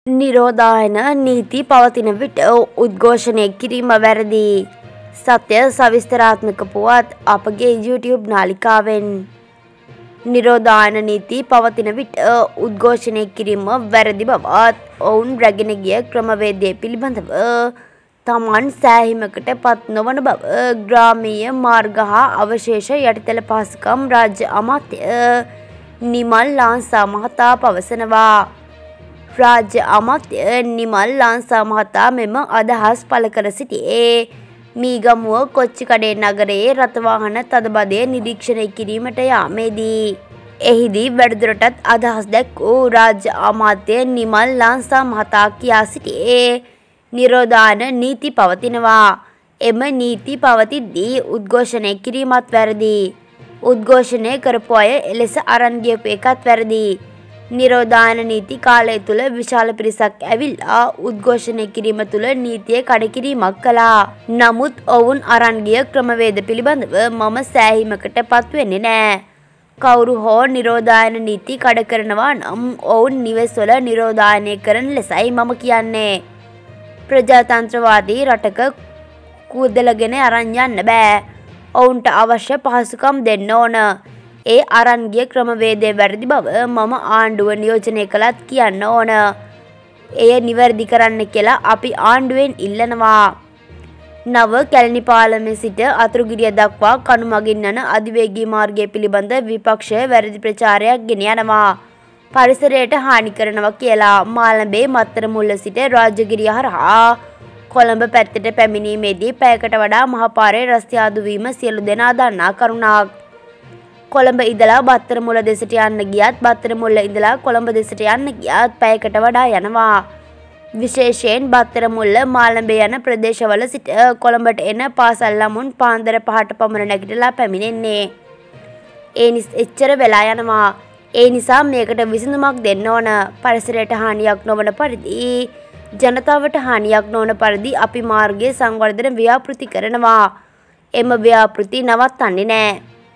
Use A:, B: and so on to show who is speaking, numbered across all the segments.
A: නිරෝධායන නීති පවතින විට උද්ඝෝෂණය කිරීම වැරදි. සත්‍ය සවිස්තරාත්මක පුවත් අපගේ YouTube නාලිකාවෙන්. නිරෝධායන නීති පවතින විට උද්ඝෝෂණය කිරීම වැරදි බවත් ඔවුන් රැගෙන ගිය ක්‍රමවේදය පිළිබඳව තමන් සෑහීමකට පත් නොවන බව ග්‍රාමීය මාර්ග හා අවශේෂ යටිතල පහසුකම් රාජ්‍ය අමාත්‍ය නිමල් ලාංසා මහතා පවසනවා. රාජ්‍ය අමාත්‍ය නිමල් ලාංසා මහතා මෙම අදහස් පළ කර සිටියේ මීගමුව කොච්චිකඩේ නගරයේ රථවාහන තදබදය නිරීක්ෂණය කිරීමට යාමේදී. එහිදී වැඩිදුරටත් අදහස් දැක් වූ රාජ්‍ය අමාත්‍ය නිමල් ලාංසා මහතා කියා සිටියේ නිරෝධායන නීති පවතිනවා. එම නීති පවතිද්දී උද්ඝෝෂණය කිරීමත් වැරදි. උද්ඝෝෂණය කරපු අය එලෙස අරන් ගියපු එකත් වැරදි. නිරෝධායන නීති කාලය තුළ විශාල පිරිසක් ඇවිල්ලා උද්ඝෝෂණය කිරීම තුළ නීතිය කඩකිරීමක් කළා. නමුත් ඔවුන් අරන් ගිය ක්‍රමවේද පිළිබඳව මම සෑහීමකට පත් වෙන්නේ නෑ. කවුරු හෝ නිරෝධායන නීති කඩ කරනවා නම් ඔවුන් නිවෙස්වල නිරෝධායනය කරන ලෙසයි මම කියන්නේ. ප්‍රජාතන්ත්‍රවාදී රටක කුදලගෙන අරන් යන්න බෑ. ඔවුන්ට අවශ්‍ය පහසුකම් දෙන්න ඕන. ඒ අරන් ගිය ක්‍රමවේදය වැරදි බව මම ආණ්ඩුව නියෝජනය කළත් කියන්න ඕන. එය නිවැරදි කරන්න කියලා අපි ආණ්ඩුවෙන් ඉල්ලනවා. නව කැලණි පාලමේ සිට අතුරුගිරිය දක්වා කණු මගින් යන අධිවේගී මාර්ගය පිළිබඳ විපක්ෂය වැරදි ප්‍රචාරයක් ගෙන යනවා. පරිසරයට හානි කරනවා කියලා මාළඹේ මත්තර මුල්ල සිට රාජගිරිය හරහා කොළඹ පැත්තට පැමිණීමේදී පැයකට වඩා මහපාරේ රස්තිය අඩු වීම සියලු දෙනා දන්නා කරුණක්. කොළඹ ඉඳලා බත්තරමුල්ල දෙසට යන්න ගියත් බත්තරමුල්ල ඉඳලා කොළඹ දෙසට යන්න ගියත් පැයකට වඩා යනවා. විශේෂයෙන් බත්තරමුල්ල මාළඹේ යන ප්‍රදේශවල සිට කොළඹට එන පාසල් ළමුන් පාන්දර 5ට පමණ නැගිටලා පැමිණෙන්නේ. එච්චර වෙලා යනවා. ඒ නිසා මේකට විසඳුමක් දෙන්න ඕන. පරිසරයට හානියක් නොවන පරිදි ජනතාවට හානියක් නොවන පරිදි අපි මාර්ගයේ සංවර්ධන ව්‍යාපෘති කරනවා. එම ව්‍යාපෘති නවත්තන්නේ නෑ.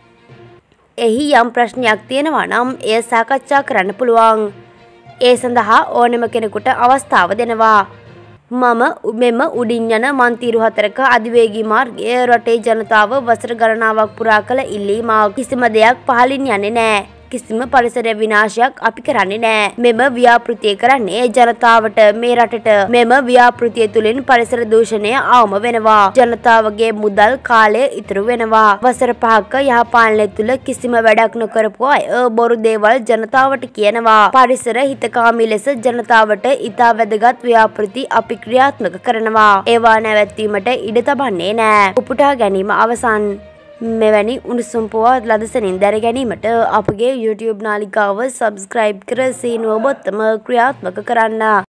A: එහි යම් ප්‍රශ්නයක් තියෙනවා නම් එය සාකච්ඡා කරන්න පුළුවන්. ඒ සඳහා ඕනෑම කෙනෙකුට අවස්ථාව දෙනවා. මම මෙම උඩින් යන මන්තිරු 4ක අධිවේගී මාර්ගය රටේ ජනතාව වසර ගණනාවක් පුරා කළ ඉල්ලීමක්. කිසිම දෙයක් පහළින් යන්නේ නැහැ. කිසිම පරිසර විනාශයක් අපි කරන්නේ නැහැ. මෙම ව්‍යාපෘතිය කරන්නේ ජනතාවට මේ රටට. මෙම ව්‍යාපෘතිය තුළින් පරිසර දූෂණය අවම වෙනවා. ජනතාවගේ මුදල් කාලය ඉතුරු වෙනවා. වසර 5ක යහපාලනය තුළ කිසිම වැඩක් නොකරපු අය බොරු දේවල් ජනතාවට කියනවා. පරිසර හිතකාමී ලෙස ජනතාවට ඉතා වැදගත් ව්‍යාපෘති අපි ක්‍රියාත්මක කරනවා. ඒවා නැවැත්වීමට ඉඩ තබන්නේ නැහැ. උපුටා ගැනීම අවසන්. මෙවැනි උණුසුම් පුවත් ලදසනින් දැන ගැනීමට අපගේ YouTube නාලිකාව සබ්ස්ක්‍රයිබ් කර සීනුව බොත්තම ක්‍රියාත්මක කරන්න.